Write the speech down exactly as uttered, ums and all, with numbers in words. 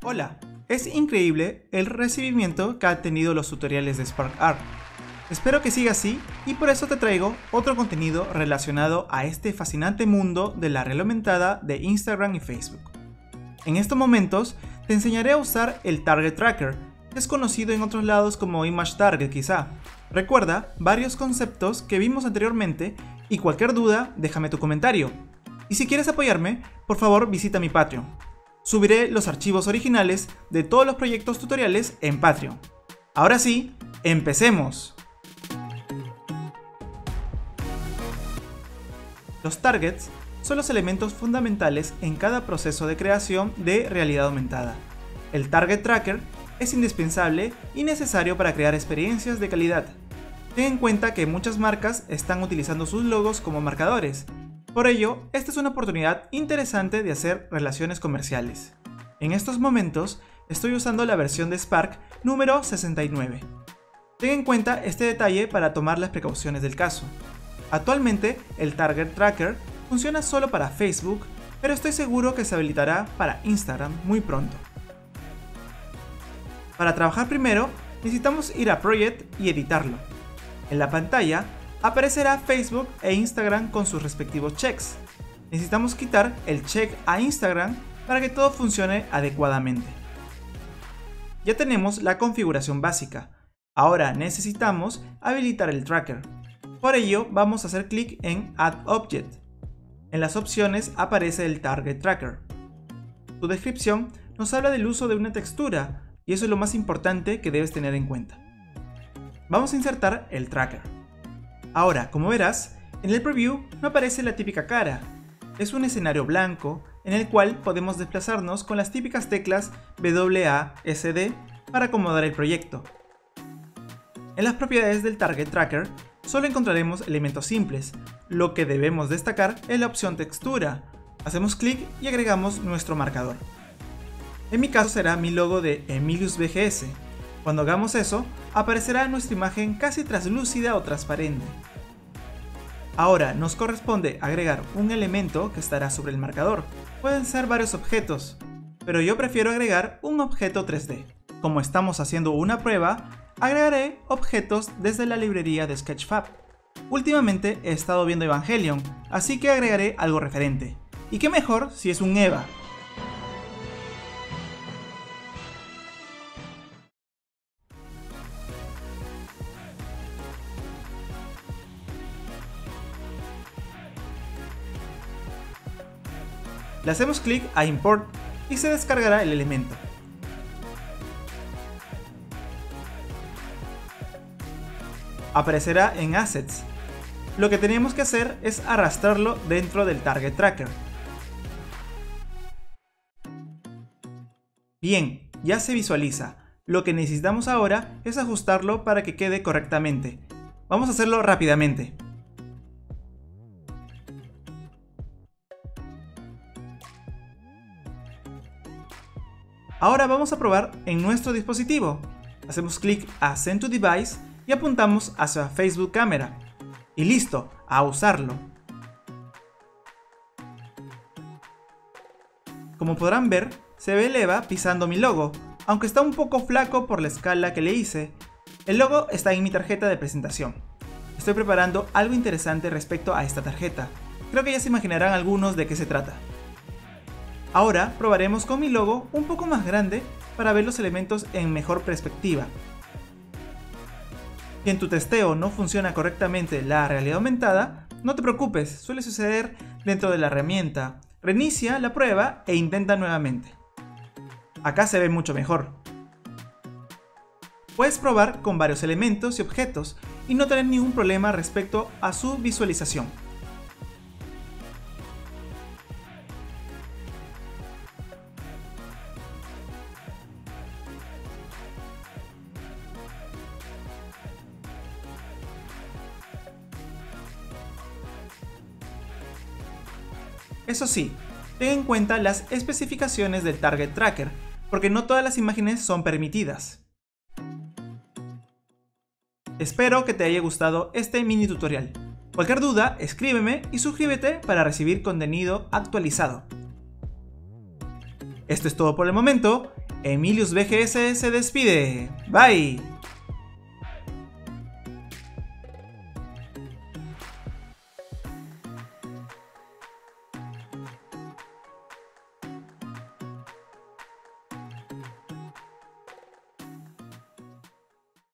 Hola, es increíble el recibimiento que han tenido los tutoriales de SparkArt. Espero que siga así y por eso te traigo otro contenido relacionado a este fascinante mundo de la realidad aumentada de Instagram y Facebook. En estos momentos te enseñaré a usar el Target Tracker, que es conocido en otros lados como Image Target quizá. Recuerda varios conceptos que vimos anteriormente y cualquier duda déjame tu comentario. Y si quieres apoyarme, por favor visita mi Patreon. Subiré los archivos originales de todos los proyectos tutoriales en Patreon. Ahora sí, empecemos. Los targets son los elementos fundamentales en cada proceso de creación de realidad aumentada. El Target Tracker es indispensable y necesario para crear experiencias de calidad. Ten en cuenta que muchas marcas están utilizando sus logos como marcadores. Por ello, esta es una oportunidad interesante de hacer relaciones comerciales. En estos momentos, estoy usando la versión de Spark número sesenta y nueve. Ten en cuenta este detalle para tomar las precauciones del caso. Actualmente, el Target Tracker funciona solo para Facebook, pero estoy seguro que se habilitará para Instagram muy pronto. Para trabajar primero, necesitamos ir a Project y editarlo. En la pantalla, aparecerá Facebook e Instagram con sus respectivos checks. Necesitamos quitar el check a Instagram para que todo funcione adecuadamente. Ya tenemos la configuración básica. Ahora necesitamos habilitar el tracker. Por ello vamos a hacer clic en Add Object. En las opciones aparece el Target Tracker. Su descripción nos habla del uso de una textura y eso es lo más importante que debes tener en cuenta. Vamos a insertar el tracker. Ahora, como verás, en el preview no aparece la típica cara. Es un escenario blanco en el cual podemos desplazarnos con las típicas teclas W A S D para acomodar el proyecto. En las propiedades del Target Tracker solo encontraremos elementos simples. Lo que debemos destacar es la opción textura. Hacemos clic y agregamos nuestro marcador. En mi caso será mi logo de Emilius V G S. Cuando hagamos eso, aparecerá nuestra imagen casi translúcida o transparente. Ahora nos corresponde agregar un elemento que estará sobre el marcador. Pueden ser varios objetos, pero yo prefiero agregar un objeto tres D. Como estamos haciendo una prueba, agregaré objetos desde la librería de Sketchfab. Últimamente he estado viendo Evangelion, así que agregaré algo referente. Y qué mejor si es un Eva. Le hacemos clic a Import y se descargará el elemento. Aparecerá en Assets. Lo que tenemos que hacer es arrastrarlo dentro del Target Tracker. Bien, ya se visualiza. Lo que necesitamos ahora es ajustarlo para que quede correctamente. Vamos a hacerlo rápidamente. Ahora vamos a probar en nuestro dispositivo. Hacemos clic a Send to Device y apuntamos hacia Facebook Camera. Y listo, a usarlo. Como podrán ver, se ve el Eva pisando mi logo, aunque está un poco flaco por la escala que le hice. El logo está en mi tarjeta de presentación. Estoy preparando algo interesante respecto a esta tarjeta. Creo que ya se imaginarán algunos de qué se trata. Ahora probaremos con mi logo un poco más grande para ver los elementos en mejor perspectiva. Si en tu testeo no funciona correctamente la realidad aumentada, no te preocupes, suele suceder dentro de la herramienta. Reinicia la prueba e intenta nuevamente. Acá se ve mucho mejor. Puedes probar con varios elementos y objetos y no tener ningún problema respecto a su visualización. Eso sí, ten en cuenta las especificaciones del Target Tracker, porque no todas las imágenes son permitidas. Espero que te haya gustado este mini tutorial. Cualquier duda, escríbeme y suscríbete para recibir contenido actualizado. Esto es todo por el momento. Emilius V G S se despide. Bye.